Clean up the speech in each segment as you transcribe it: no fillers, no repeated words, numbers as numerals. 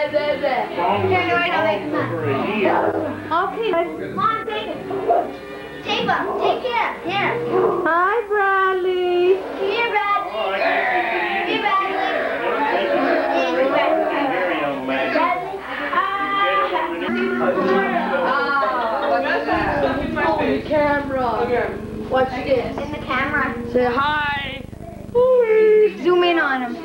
wait, I'll make them. Okay. Mom, take it. Tape him. Take him. Here. Hi, Bradley. Here, Bradley. Here, Bradley. Holy camera. Watch this. In the camera. Say hi. Zoom in on him.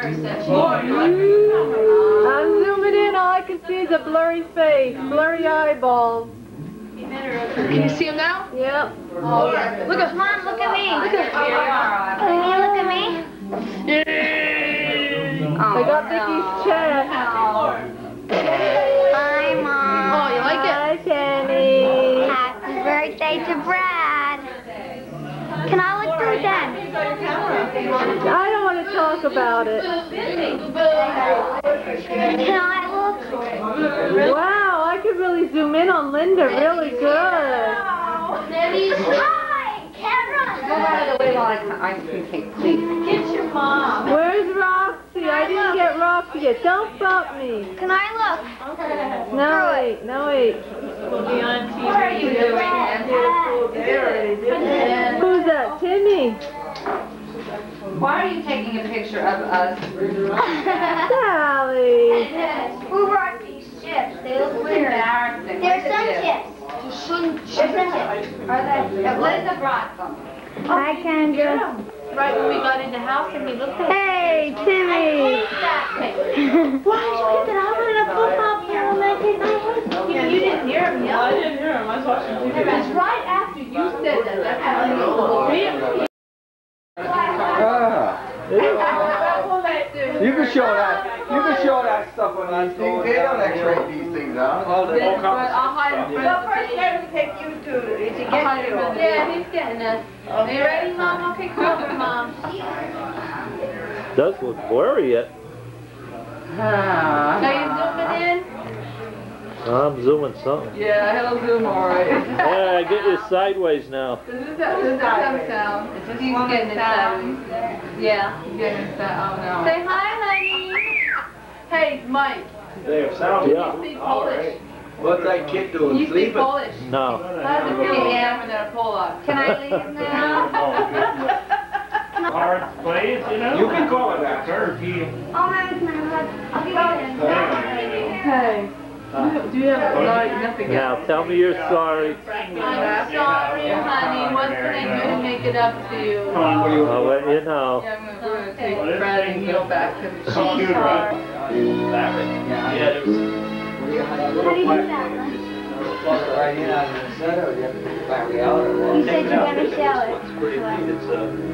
I'm zooming in. All I can see is a blurry face, blurry eyeballs. Can you see him now? Yep. Look at Mom, look at me. Look at me. Look at me. I got Vicky's chest. Hi, Mom. Oh, you like it? Hi, Kenny. Happy birthday to Brad. Can I look through then? I don't want to talk about it. Can I look? Wow, I could really zoom in on Linda really good. Hi, camera. Go out of the way while I can take, please. Get your mom. Where's Roxy? I didn't get Roxy yet. Don't bump me. Can I look? No, wait. No, wait. Who's that? Timmy. Why are you taking a picture of us? Sally. Who brought these chips? They look weird. Embarrassing. They're sun chips. They're sun chips. Are they? Linda brought them. Hi, Kendra. Right when we got in the house and we looked at it. Hey, Timmy. Why did you get that? I wanted a football player on that kid. You didn't hear him yell. I didn't hear him. I was watching TV. It was right after you said that. That's how I knew. You can show that. You can show that stuff on that. They don't X-ray these things out. Oh, they won't come. I'll hide in front of first they're going to take you to Yeah, he's getting us. Are you ready, Mom? Okay, come over, Mom. Does look blurry yet. So you zooming in? I'm zooming something. Yeah, he'll zoom alright. Yeah, I get you sideways now. This is some sound. He's getting it sideways. Yeah, he's getting it sideways. Oh, no. Say hi, honey. Hey, Mike. They have sound. You speak Polish. What's that kid doing? You speak Polish. No. How's it feel? Yeah, I'm gonna pull up. Can I leave now? Hard plays, you know? You can call it that. Turkey. Oh, my God. I'll give you Hey. Do you have nothing Now tell me you're sorry. I'm sorry, honey. What can I do to make it up to you? I'll let you know. Yeah, I'm gonna take Brad and go back to the Oh, good, right? How do you do that? Right in out of the center, you have to put battery out. You said you're going to show it. It's pretty neat. It's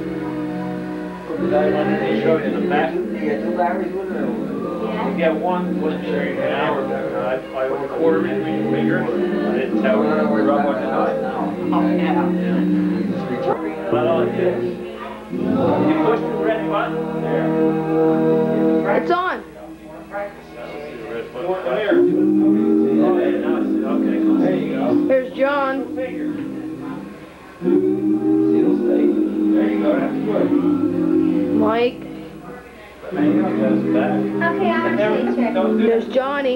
they show you in the back. You get two batteries with it? You get one with an hour. I quarter between your fingers. I didn't tell you. Rub on the knife. Oh, yeah. But all it is, you push the red button there. It's on. There. Okay, now it's okay. There you go. Here's John. Finger. There you go. That's good. Mike. Okay, I'm going to see you. There's Johnny.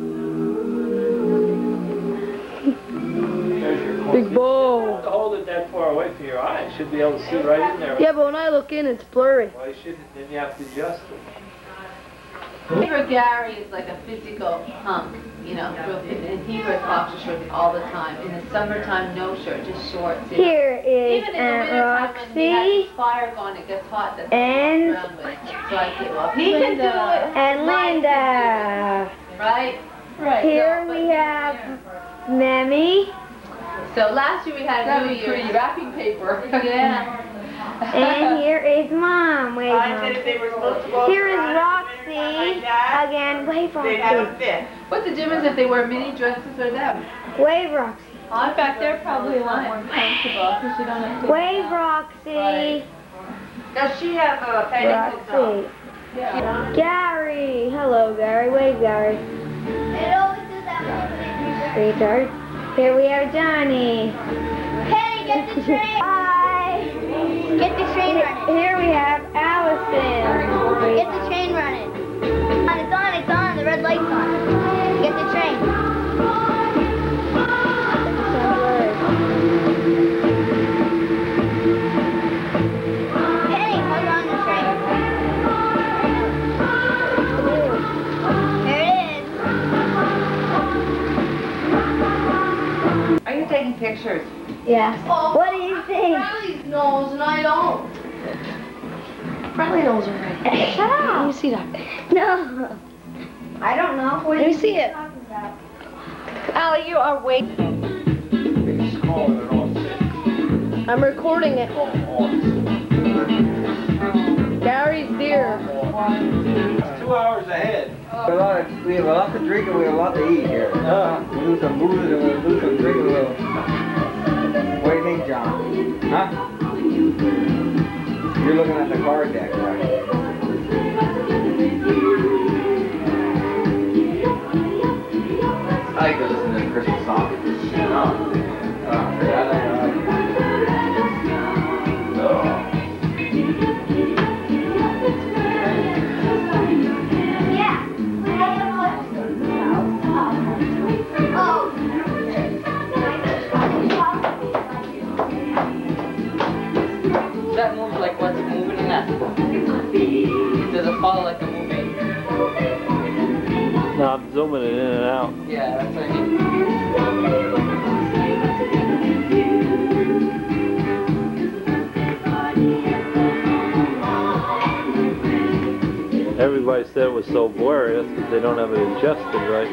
Big ball. Don't hold it that far away from your eye. You should be able to see right in there. Yeah, but when I look in, it's blurry. Well, you shouldn't. Then you have to adjust it. Neighbor Gary is like a physical hunk, you know, and he wears boxer shorts all the time. In the summertime, no shirt, just shorts. Here is Even in the Aunt wintertime when they have Roxy this fire going, it gets hot. That's And- what around with. So I say, well, he can do it. and Linda. Right? Right. Here we have Memmy. So last year we had New Year's wrapping paper. Yeah. And here is Mom. Wave I Mom. said if they were supposed to go Here is for Roxy. like that, Again, wave they'd have a Roxy. fit. What's the difference if they wear mini dresses or them? Wave Roxy. In fact, they're probably a lot more comfortable because you don't have to. Wave Roxy. Does she have a petticoats on? Roxy. Gary. Hello, Gary. Wave Gary. It always does that. Retard. Here we have Johnny. Hey, get the train. Bye. Get the train running. Here we have Allison. Get the train running. It's on, the red light. lights on. Get the train. Penny, hold on the train. There it is. Are you taking pictures? Yeah. What do you think? Riley knows and I don't. Riley knows already. Shut up. Let me see that. No. I don't know. What Let me see it. talking about? Allie, you are waiting. It's called an offset. I'm recording it. Gary's deer. It's 2 hours ahead. We have a lot to drink and we have a lot to eat here. We'll do some booze and we'll do some drinking. What do you think, John? Huh? You're looking at the card deck, right? I like to listen to Christmas songs. That moves like what's moving in that? Does it follow like a movie? No, I'm zooming it in and out. Yeah, that's what I mean. Everybody said it was so blurry. That's because they don't have it adjusted right.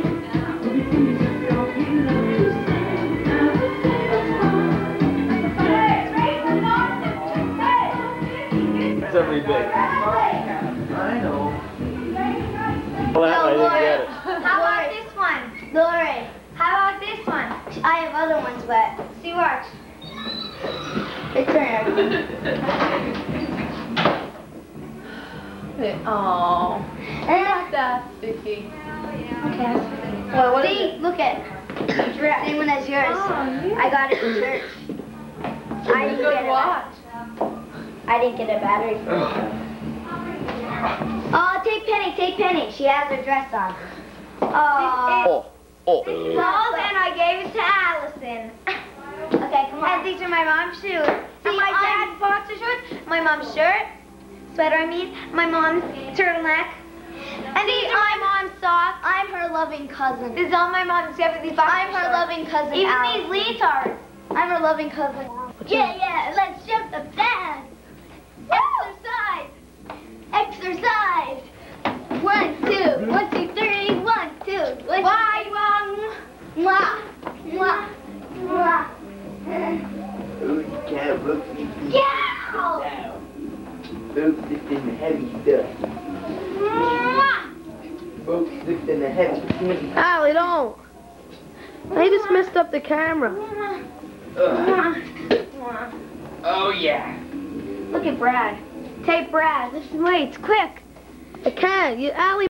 It's every bit. I know. Well, I didn't get it. How about this one? Lori. How about this one? I have other ones, but see, watch. It's turn. Oh, And that's sticky. well, what see, look at same one as yours. I got it in church. I didn't get I didn't get a battery for it. Oh, take Penny. She has her dress on. Oh. Well, then I gave it to Allison. Okay, come on. And these are my mom's shoes. And my dad's boxer shorts, my mom's shirt, sweater I mean, my mom's turtleneck. And these are my mom's socks. I'm her loving cousin. This is all my mom's except for these boxer shorts. I'm her loving cousin. Even Allison. These leotards. I'm her loving cousin. Yeah, let's jump the fence. Exercise. 1, 2, 1, 2, 3, 1, 2. Why wrong? Mwah. Mwah. Mwah. Ooh, you can't look me Yeah. down. Folks slipped in the heavy stuff. Mwah. Folks slipped in the heavy. Allie, don't. I just messed up the camera. Oh yeah. Look at Brad. Take Brad. Lift some weights, quick. I can't. Allie.